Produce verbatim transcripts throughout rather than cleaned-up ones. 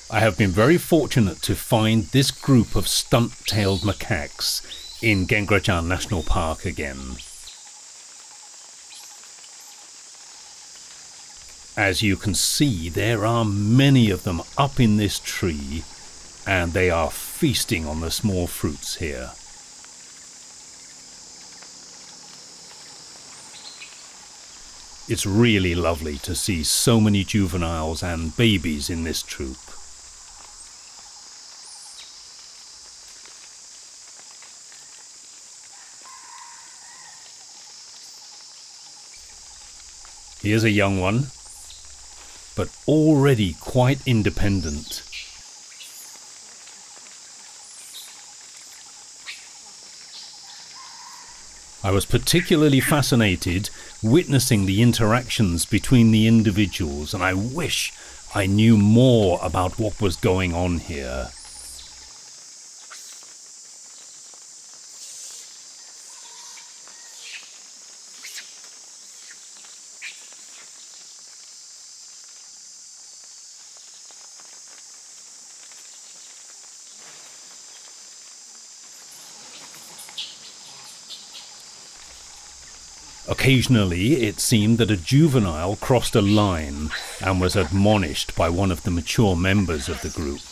I have been very fortunate to find this group of stump-tailed macaques in Kaeng Krachan National Park again. As you can see, there are many of them up in this tree, and they are feasting on the small fruits here. It's really lovely to see so many juveniles and babies in this troop. Here's a young one, but already quite independent. I was particularly fascinated witnessing the interactions between the individuals, and I wish I knew more about what was going on here. Occasionally, it seemed that a juvenile crossed a line and was admonished by one of the mature members of the group.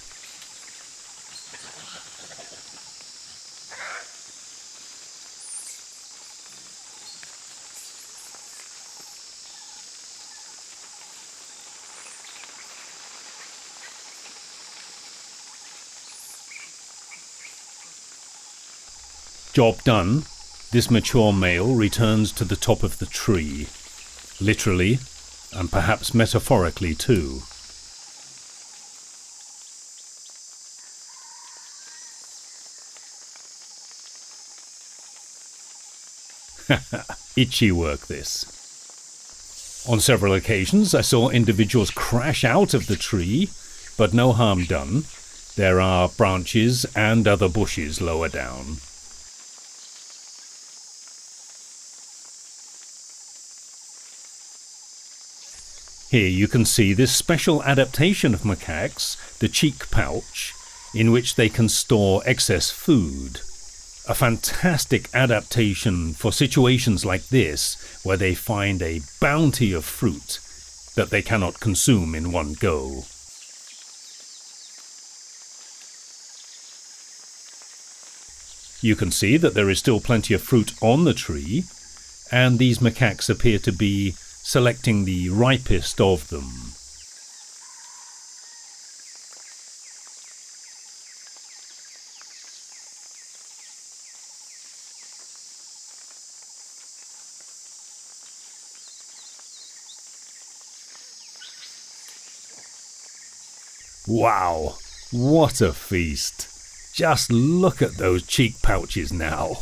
Job done. This mature male returns to the top of the tree, literally and perhaps metaphorically too. Itchy work, this. On several occasions I saw individuals crash out of the tree, but no harm done. There are branches and other bushes lower down. Here you can see this special adaptation of macaques, the cheek pouch, in which they can store excess food. A fantastic adaptation for situations like this, where they find a bounty of fruit that they cannot consume in one go. You can see that there is still plenty of fruit on the tree, and these macaques appear to be selecting the ripest of them. Wow, what a feast! Just look at those cheek pouches now.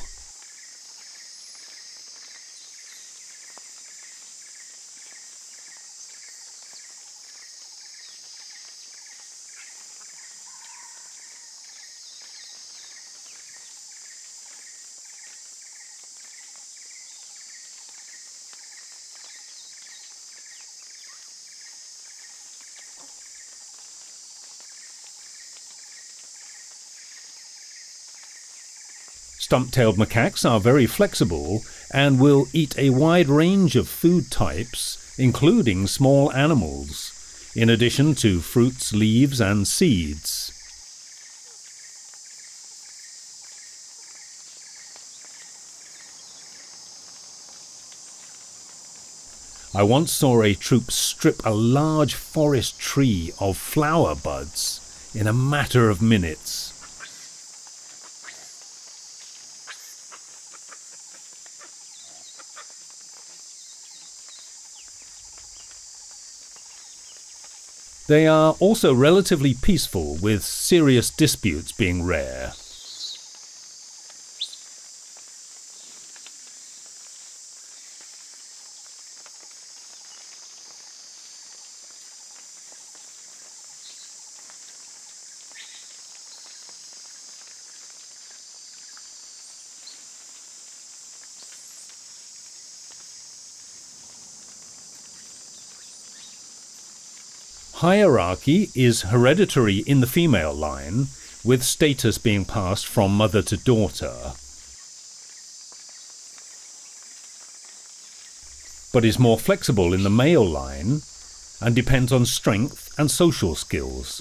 Stump-tailed macaques are very flexible and will eat a wide range of food types, including small animals, in addition to fruits, leaves, and seeds. I once saw a troop strip a large forest tree of flower buds in a matter of minutes. They are also relatively peaceful, with serious disputes being rare. Hierarchy is hereditary in the female line, with status being passed from mother to daughter, but is more flexible in the male line and depends on strength and social skills.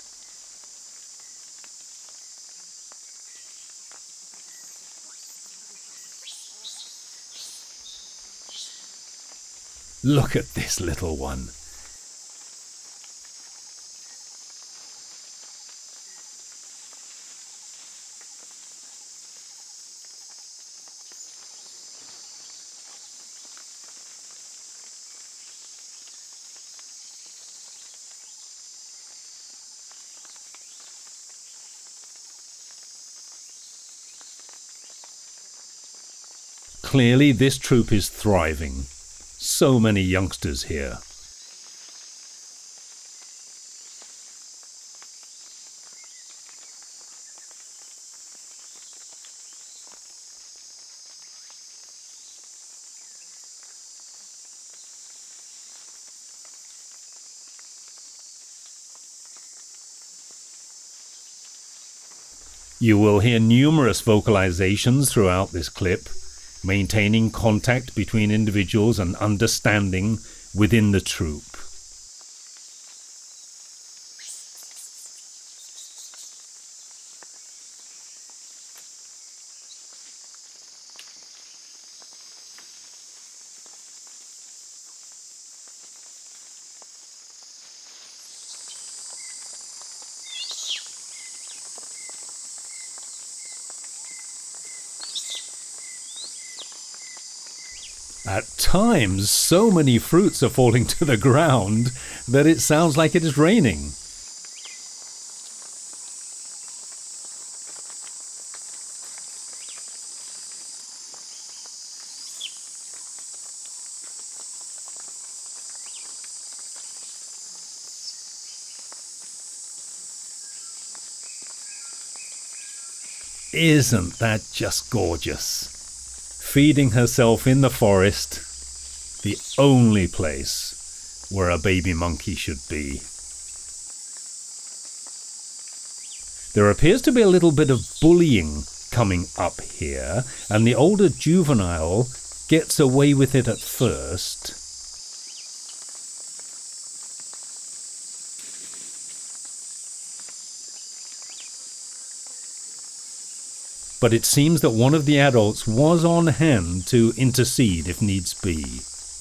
Look at this little one. Clearly, this troop is thriving. So many youngsters here. You will hear numerous vocalizations throughout this clip, maintaining contact between individuals and understanding within the troop. At times, so many fruits are falling to the ground that it sounds like it is raining. Isn't that just gorgeous? Feeding herself in the forest, the only place where a baby monkey should be. There appears to be a little bit of bullying coming up here, and the older juvenile gets away with it at first. But it seems that one of the adults was on hand to intercede if needs be.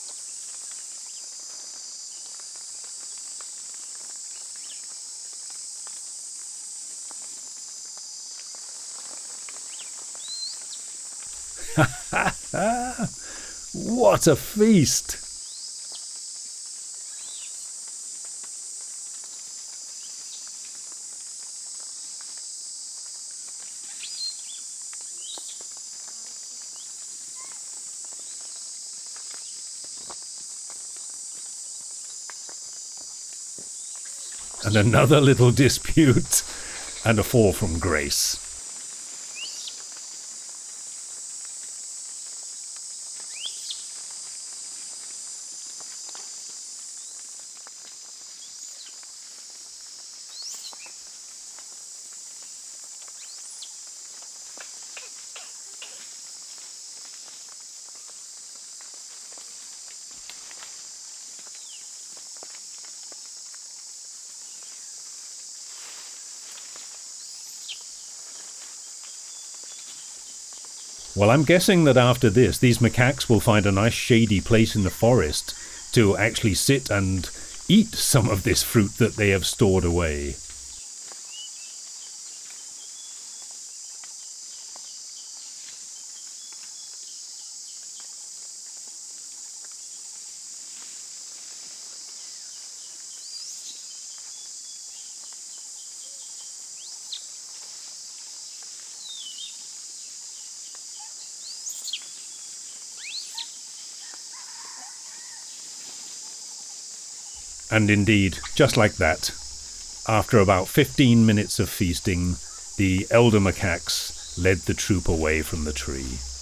What a feast! And another little dispute, and a fall from grace. Well, I'm guessing that after this, these macaques will find a nice shady place in the forest to actually sit and eat some of this fruit that they have stored away. And indeed, just like that, after about fifteen minutes of feasting, the elder macaques led the troop away from the tree.